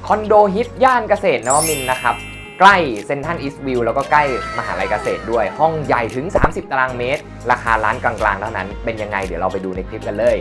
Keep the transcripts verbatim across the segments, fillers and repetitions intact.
คอนโดฮิตย่านเกษตรนวมินทร์นะครับใกล้เซ็นทรัลอีสต์วิวแล้วก็ใกล้มหาลัยเกษตรด้วยห้องใหญ่ถึงสามสิบตารางเมตรราคาล้านกลางๆเท่านั้นเป็นยังไงเดี๋ยวเราไปดูในคลิปกันเลย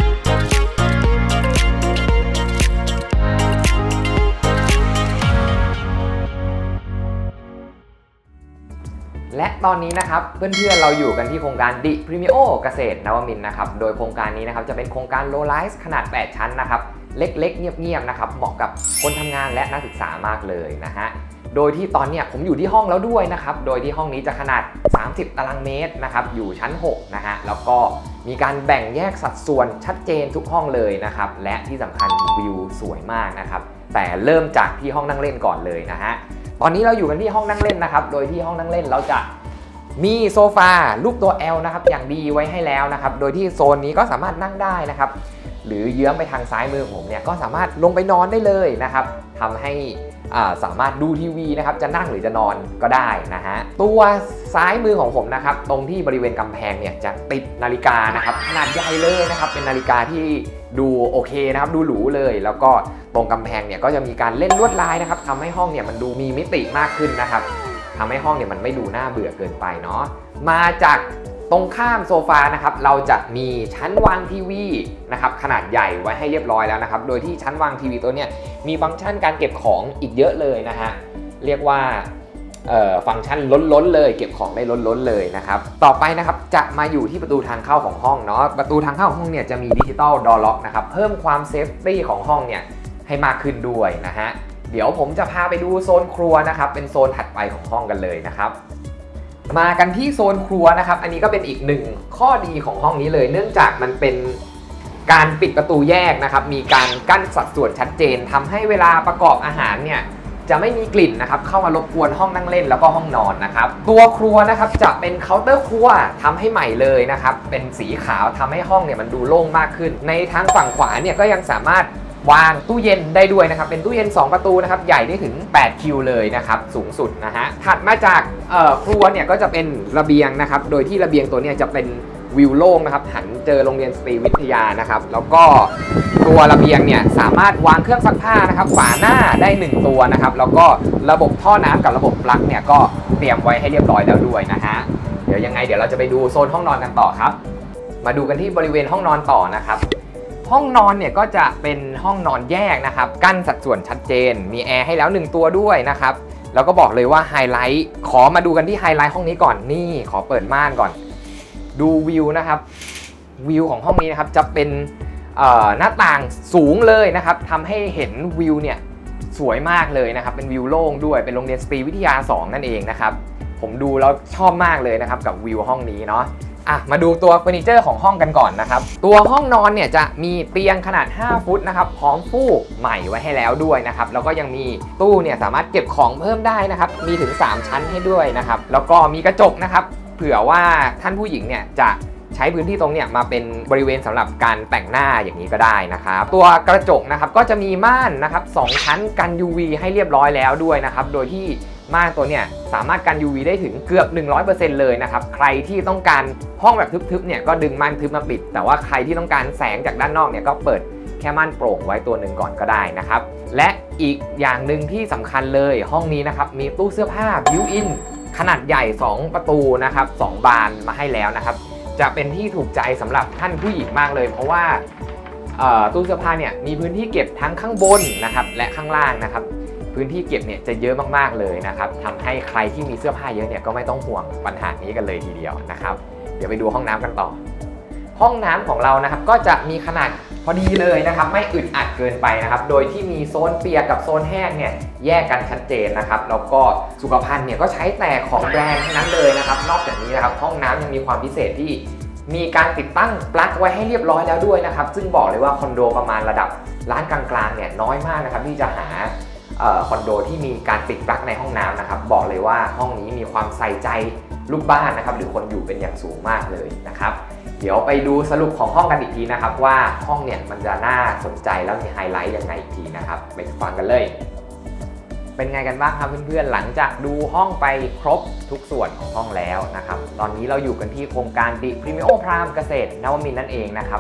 และตอนนี้นะครับเพื่อนๆเราอยู่กันที่โครงการดิพรีเมีโอเกษตรนวมินทร์นะครับโดยโครงการนี้นะครับจะเป็นโครงการโลไลซ์ขนาดแปดชั้นนะครับเล็กๆเงียบๆนะครับเหมาะกับคนทำงานและนักศึกษามากเลยนะฮะโดยที่ตอนนี้ผมอยู่ที่ห้องแล้วด้วยนะครับโดยที่ห้องนี้จะขนาดสามสิบตารางเมตรนะครับอยู่ชั้นหกนะฮะแล้วก็มีการแบ่งแยกสัดส่วนชัดเจนทุกห้องเลยนะครับและที่สำคัญวิวสวยมากนะครับแต่เริ่มจากที่ห้องนั่งเล่นก่อนเลยนะฮะตอนนี้เราอยู่กันที่ห้องนั่งเล่นนะครับโดยที่ห้องนั่งเล่นเราจะมีโซฟารูปตัว แอล นะครับอย่างดีไว้ให้แล้วนะครับโดยที่โซนนี้ก็สามารถนั่งได้นะครับหรือเยื้องไปทางซ้ายมือผมเนี่ยก็สามารถลงไปนอนได้เลยนะครับทำให้สามารถดูทีวีนะครับจะนั่งหรือจะนอนก็ได้นะฮะตัวซ้ายมือของผมนะครับตรงที่บริเวณกำแพงเนี่ยจะติดนาฬิกานะครับขนาดใหญ่เลยนะครับเป็นนาฬิกาที่ดูโอเคนะครับดูหรูเลยแล้วก็ตรงกำแพงเนี่ยก็จะมีการเล่นลวดลายนะครับทำให้ห้องเนี่ยมันดูมีมิติมากขึ้นนะครับทำให้ห้องเนี่ยมันไม่ดูน่าเบื่อเกินไปเนาะมาจากตรงข้ามโซฟานะครับเราจะมีชั้นวางทีวีนะครับขนาดใหญ่ไว้ให้เรียบร้อยแล้วนะครับโดยที่ชั้นวางทีวีตัวเนี้ยมีฟังก์ชันการเก็บของอีกเยอะเลยนะฮะเรียกว่าฟังก์ชันล้นๆเลยเก็บของได้ล้นๆเลยนะครับต่อไปนะครับจะมาอยู่ที่ประตูทางเข้าของห้องเนาะประตูทางเข้าของห้องเนี่ยจะมีดิจิตอลดอร์ล็อกนะครับเพิ่มความเซฟตี้ของห้องเนี่ยให้มากขึ้นด้วยนะฮะเดี๋ยวผมจะพาไปดูโซนครัวนะครับเป็นโซนถัดไปของห้องกันเลยนะครับมากันที่โซนครัวนะครับอันนี้ก็เป็นอีกหนึ่งข้อดีของห้องนี้เลยเนื่องจากมันเป็นการปิดประตูแยกนะครับมีการกั้นสัดส่วนชัดเจนทำให้เวลาประกอบอาหารเนี่ยจะไม่มีกลิ่นนะครับเข้ามารบกวนห้องนั่งเล่นแล้วก็ห้องนอนนะครับตัวครัวนะครับจะเป็นเคาน์เตอร์ครัวทำให้ใหม่เลยนะครับเป็นสีขาวทำให้ห้องเนี่ยมันดูโล่งมากขึ้นในทางฝั่งขวาเนี่ยก็ยังสามารถวางตู้เย็นได้ด้วยนะครับเป็นตู้เย็นสองประตูนะครับใหญ่ได้ถึงแปดคิวเลยนะครับสูงสุดนะฮะถัดมาจากครัวเนี่ยก็จะเป็นระเบียงนะครับโดยที่ระเบียงตัวนี้จะเป็นวิวโล่งนะครับหันเจอโรงเรียนสตรีวิทยานะครับแล้วก็ตัวระเบียงเนี่ยสามารถวางเครื่องซักผ้านะครับฝาหน้าได้หนึ่งตัวนะครับแล้วก็ระบบท่อน้ำกับระบบปลั๊กเนี่ยก็เตรียมไว้ให้เรียบร้อยแล้วด้วยนะฮะเดี๋ยวยังไงเดี๋ยวเราจะไปดูโซนห้องนอนกันต่อครับมาดูกันที่บริเวณห้องนอนต่อนะครับห้องนอนเนี่ยก็จะเป็นห้องนอนแยกนะครับกั้นสัดส่วนชัดเจนมีแอร์ให้แล้วหนึ่งตัวด้วยนะครับแล้วก็บอกเลยว่าไฮไลท์ขอมาดูกันที่ไฮไลท์ห้องนี้ก่อนนี่ขอเปิดม่านก่อนดูวิวนะครับวิวของห้องนี้นะครับจะเป็นหน้าต่างสูงเลยนะครับทำให้เห็นวิวเนี่ยสวยมากเลยนะครับเป็นวิวโล่งด้วยเป็นโรงเรียนสตรีวิทยาสองนั่นเองนะครับผมดูแล้วชอบมากเลยนะครับกับวิวห้องนี้เนาะอ่ะมาดูตัวเฟอร์นิเจอร์ของห้องกันก่อนนะครับตัวห้องนอนเนี่ยจะมีเตียงขนาดห้าฟุตนะครับพร้อมฟูกใหม่ไว้ให้แล้วด้วยนะครับแล้วก็ยังมีตู้เนี่ยสามารถเก็บของเพิ่มได้นะครับมีถึงสามชั้นให้ด้วยนะครับแล้วก็มีกระจกนะครับเผื่อว่าท่านผู้หญิงเนี่ยจะใช้พื้นที่ตรงเนี่ยมาเป็นบริเวณสำหรับการแต่งหน้าอย่างนี้ก็ได้นะครับตัวกระจกนะครับก็จะมีม่านนะครับสองชั้นกัน ยู วี ให้เรียบร้อยแล้วด้วยนะครับโดยที่ม่านตัวเนี่ยสามารถกัน ยู วี ได้ถึงเกือบ หนึ่งร้อยเปอร์เซ็นต์ เลยนะครับใครที่ต้องการห้องแบบทึบๆเนี่ยก็ดึงม่านทึบมาปิดแต่ว่าใครที่ต้องการแสงจากด้านนอกเนี่ยก็เปิดแค่ม่านโปร่งไว้ตัวหนึ่งก่อนก็ได้นะครับและอีกอย่างหนึ่งที่สำคัญเลยห้องนี้นะครับมีตู้เสื้อผ้าบิวอินขนาดใหญ่สองประตูนะครับสองบานมาให้แล้วนะครับจะเป็นที่ถูกใจสำหรับท่านผู้หญิงมากเลยเพราะว่าตู้เสื้อผ้าเนี่ยมีพื้นที่เก็บทั้งข้างบนนะครับและข้างล่างนะครับพื้นที่เก็บเนี่ยจะเยอะมากๆเลยนะครับทำให้ใครที่มีเสื้อผ้าเยอะเนี่ยก็ไม่ต้องห่วงปัญหานี้กันเลยทีเดียวนะครับเดี๋ยวไปดูห้องน้ำกันต่อห้องน้ำของเรานะครับก็จะมีขนาดพอดีเลยนะครับไม่อึดอัดเกินไปนะครับโดยที่มีโซนเปียกกับโซนแห้งเนี่ยแยกกันชัดเจนนะครับแล้วก็สุขภัณฑ์เนี่ยก็ใช้แต่ของแบรนด์ทั้งนั้นเลยนะครับนอกจากนี้นะครับห้องน้ำยังมีความพิเศษที่มีการติดตั้งปลั๊กไว้ให้เรียบร้อยแล้วด้วยนะครับซึ่งบอกเลยว่าคอนโดประมาณระดับร้านกลางๆเนี่ยน้อยมากนะครับที่จะหาคอนโดที่มีการติดปลั๊กในห้องน้ำนะครับบอกเลยว่าห้องนี้มีความใส่ใจลูกบ้านนะครับหรือคนอยู่เป็นอย่างสูงมากเลยนะครับเดี๋ยวไปดูสรุปของห้องกันอีกทีนะครับว่าห้องเนี่ยมันจะน่าสนใจแล้วมีไฮไลท์ยังไงอีกทีนะครับไปฟังกันเลยเป็นไงกันบ้างครับเพื่อนๆหลังจากดูห้องไปครบทุกส่วนของห้องแล้วนะครับตอนนี้เราอยู่กันที่โครงการดิพรีเมียโอพรามเกษตรนวมินทร์นั่นเองนะครับ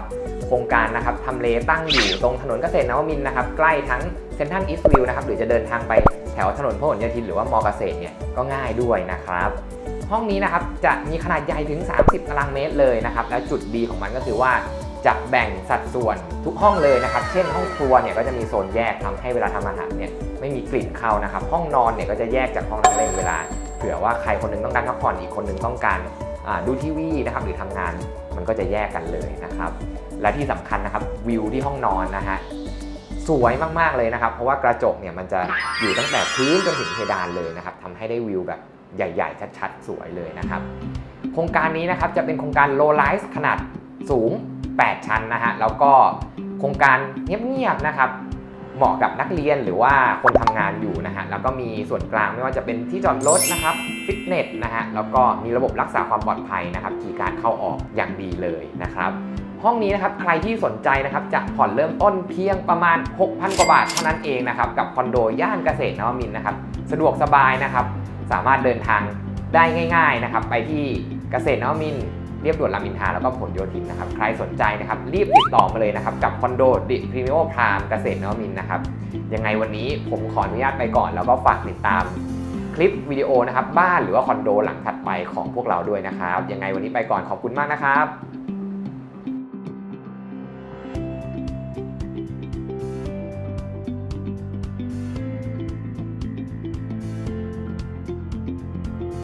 โครงการนะครับทำเลตั้งอยู่ตรงถนนเกษตรนวมินทร์นะครับใกล้ทั้งเซ็นทรัลอีสต์วิวนะครับหรือจะเดินทางไปแถวถนนพหลโยธินหรือว่ามอเกษตรเนี่ยก็ง่ายด้วยนะครับห้องนี้นะครับจะมีขนาดใหญ่ถึงสามสิบตารางเมตรเลยนะครับและจุดดีของมันก็คือว่าจะแบ่งสัดส่วนทุกห้องเลยนะครับเช่นห้องครัวเนี่ยก็จะมีโซนแยกทำให้เวลาทำอาหารเนี่ยไม่มีกลิ่นเข้านะครับห้องนอนเนี่ยก็จะแยกจากห้องนั่งเล่นเวลาเผื่อว่าใครคนนึงต้องการพักผ่อนอีกคนนึงต้องการดูทีวีนะครับหรือทำงานมันก็จะแยกกันเลยนะครับและที่สำคัญนะครับวิวที่ห้องนอนนะฮะสวยมากๆเลยนะครับเพราะว่ากระจกเนี่ยมันจะอยู่ตั้งแต่พื้นจนถึงเพดานเลยนะครับทำให้ได้วิวแบบใหญ่ๆชัดๆสวยเลยนะครับโครงการนี้นะครับจะเป็นโครงการ low rise ขนาดสูงแปดชั้นนะฮะแล้วก็โครงการเงียบๆนะครับเหมาะกับนักเรียนหรือว่าคนทำงานอยู่นะฮะแล้วก็มีส่วนกลางไม่ว่าจะเป็นที่จอดรถนะครับฟิตเนสนะฮะแล้วก็มีระบบรักษาความปลอดภัยนะครับคีย์การ์ดเข้าออกอย่างดีเลยนะครับห้องนี้นะครับใครที่สนใจนะครับจะผ่อนเริ่มต้นเพียงประมาณ หกพัน กว่าบาทเท่านั้นเองนะครับกับคอนโดย่านเกษตรนวมินทร์นะครับสะดวกสบายนะครับสามารถเดินทางได้ง่ายๆนะครับไปที่เกษตรนวมินทร์เรียบด่วนรามอินทราแล้วก็ผลโยธินนะครับใครสนใจนะครับรีบติดต่อมาเลยนะครับกับคอนโดดิพรีเมียมพรามเกษตรนวมินทร์นะครับยังไงวันนี้ผมขออนุญาตไปก่อนแล้วก็ฝากติดตามคลิปวิดีโอนะครับบ้านหรือว่าคอนโดหลังถัดไปของพวกเราด้วยนะครับยังไงวันนี้ไปก่อนขอบคุณมากนะครับ